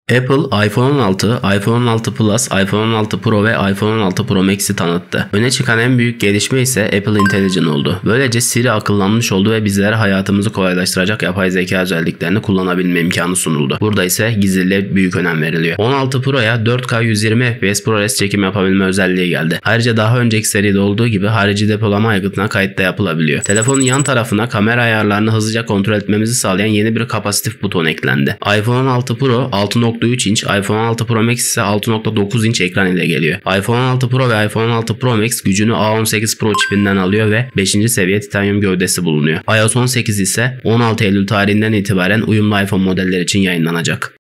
Apple, iPhone 16, iPhone 16 Plus, iPhone 16 Pro ve iPhone 16 Pro Max'i tanıttı. Öne çıkan en büyük gelişme ise Apple Intelligent oldu. Böylece Siri akıllanmış oldu ve bizlere hayatımızı kolaylaştıracak yapay zeka özelliklerini kullanabilme imkanı sunuldu. Burada ise gizliliğe büyük önem veriliyor. 16 Pro'ya 4K 120 FPS ProRes çekim yapabilme özelliği geldi. Ayrıca daha önceki seride olduğu gibi harici depolama aygıtına kayıt da yapılabiliyor. Telefonun yan tarafına kamera ayarlarını hızlıca kontrol etmemizi sağlayan yeni bir kapasitif buton eklendi. iPhone 16 Pro 6.3 inç, iPhone 16 Pro Max ise 6.9 inç ekran ile geliyor. iPhone 16 Pro ve iPhone 16 Pro Max gücünü A18 Pro çipinden alıyor ve 5. seviye titanyum gövdesi bulunuyor. iOS 18 ise 16 Eylül tarihinden itibaren uyumlu iPhone modeller için yayınlanacak.